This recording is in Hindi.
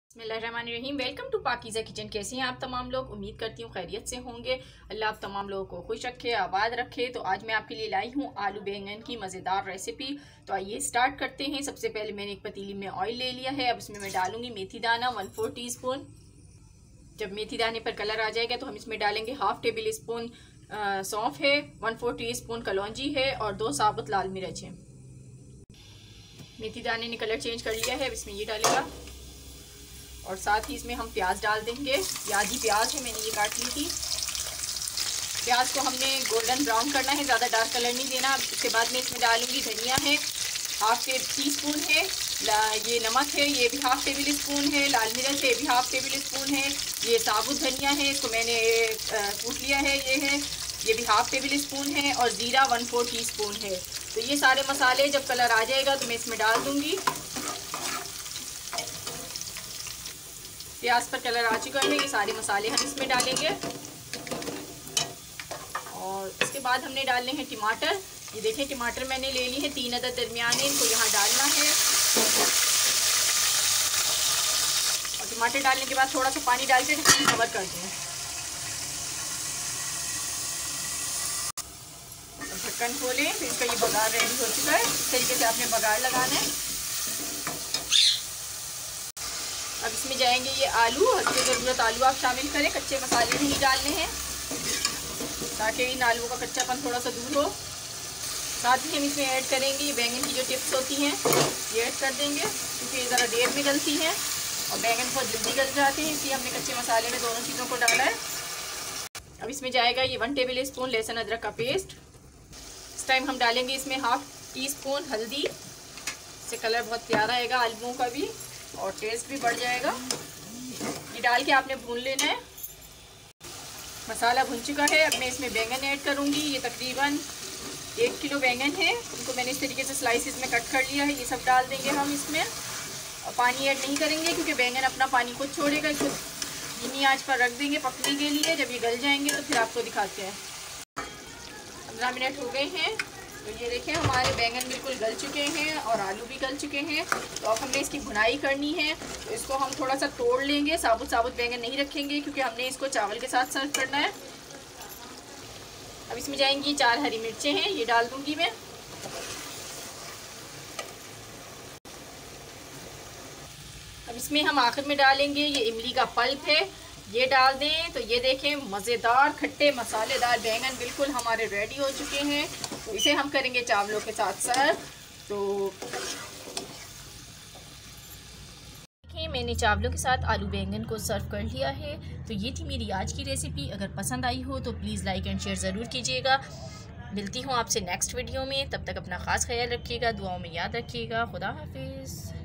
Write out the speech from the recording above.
बिस्मिल्लाहिर्रहमानिर्रहीम। Welcome to Pakeezah kitchen. कैसे हैं आप तमाम लोग? उम्मीद करती हूँ खैरियत से होंगे। अल्लाह आप तमाम लोगों को खुश रखे, आबाद रखे। तो आज मैं आपके लिए लाई हूँ आलू बैंगन की मज़ेदार रेसिपी। तो आइए स्टार्ट करते हैं। सबसे पहले मैंने एक पतीली में ऑयल ले लिया है। अब इसमें मैं डालूंगी मेथी दाना 1/4 टीस्पून। जब मेथी दाने पर कलर आ जाएगा तो हम इसमें डालेंगे 1/2 टेबल स्पून सौंफ है, 1/4 टीस्पून कलौंजी है और 2 साबुत लाल मिर्च है। मेथी दाने ने कलर चेंज कर लिया है। अब इसमें ये डालेगा और साथ ही इसमें हम प्याज डाल देंगे। आधी प्याज है, मैंने ये काट ली थी। प्याज को हमने गोल्डन ब्राउन करना है, ज़्यादा डार्क कलर नहीं देना। उसके बाद में इसमें डालूंगी धनिया है, 1/2 टीस्पून है। ये नमक है, ये भी 1/2 टेबल स्पून है। लाल मिर्च है, ये भी 1/2 टेबल स्पून है। ये साबुत धनिया है, इसको मैंने कूट लिया है, ये भी 1/2 टेबल स्पून है। और ज़ीरा 1/4 टीस्पून है। तो ये सारे मसाले जब कलर आ जाएगा तो मैं इसमें डाल दूँगी। प्याज पर कलर आ चुका है, ये सारे मसाले हम इसमें डालेंगे। और इसके बाद हमने डालने हैं टमाटर। ये देखें, टमाटर मैंने ले ली है 3 अदद दरमियाने, इनको यहाँ डालना है। और टमाटर डालने के बाद थोड़ा सा पानी डाल के ढक्कन कवर कर दें। ढक्कन खोलें, फिर इसका ये बघार रेडी हो चुका है। इस तरीके से आपने बघार लगाना है। अब इसमें जाएंगे ये आलू। हल्की ज़रूरत आलू आप शामिल करें, कच्चे मसाले नहीं डालने हैं ताकि इन आलूओं का कच्चापन थोड़ा सा दूर हो। साथ ही हम इसमें ऐड करेंगे ये बैंगन की जो टिप्स होती हैं, ये ऐड कर देंगे क्योंकि ये ज़रा देर में गलती है और बैंगन बहुत जल्दी गल जाते हैं, इसलिए हमने कच्चे मसाले में दोनों चीज़ों को डाला है। अब इसमें जाएगा ये 1 टेबल स्पून लहसुन अदरक का पेस्ट। इस टाइम हम डालेंगे इसमें 1/2 टीस्पून हल्दी। इससे कलर बहुत प्यारा आएगा आलूओं का भी और टेस्ट भी बढ़ जाएगा। ये डाल के आपने भून लेना है। मसाला भुन चुका है। अब मैं इसमें बैंगन ऐड करूँगी। ये तकरीबन 1 किलो बैंगन है, इनको मैंने इस तरीके से स्लाइसिस में कट कर लिया है। ये सब डाल देंगे हम इसमें। और पानी ऐड नहीं करेंगे क्योंकि बैंगन अपना पानी खुद छोड़ेगा। इसको धीमी आंच पर रख देंगे पकने के लिए। जब ये गल जाएंगे तो फिर आपको दिखाते हैं। 15 मिनट हो गए हैं। तो ये देखें, हमारे बैंगन बिल्कुल गल चुके हैं और आलू भी गल चुके हैं। तो अब हमने इसकी भुनाई करनी है। तो इसको हम थोड़ा सा तोड़ लेंगे। साबुत बैंगन नहीं रखेंगे क्योंकि हमने इसको चावल के साथ सर्व करना है। अब इसमें जाएंगी 4 हरी मिर्चें हैं, ये डाल दूंगी मैं। अब इसमें हम आखिर में डालेंगे ये इमली का पल्प है, ये डाल दें। तो ये देखें, मज़ेदार खट्टे मसालेदार बैंगन बिल्कुल हमारे रेडी हो चुके हैं। तो इसे हम करेंगे चावलों के साथ सर्व। तो देखिए, मैंने चावलों के साथ आलू बैंगन को सर्व कर लिया है। तो ये थी मेरी आज की रेसिपी। अगर पसंद आई हो तो प्लीज़ लाइक एंड शेयर ज़रूर कीजिएगा। मिलती हूँ आपसे नेक्स्ट वीडियो में। तब तक अपना ख़ास ख्याल रखिएगा, दुआओं में याद रखिएगा। खुदा हाफिज़।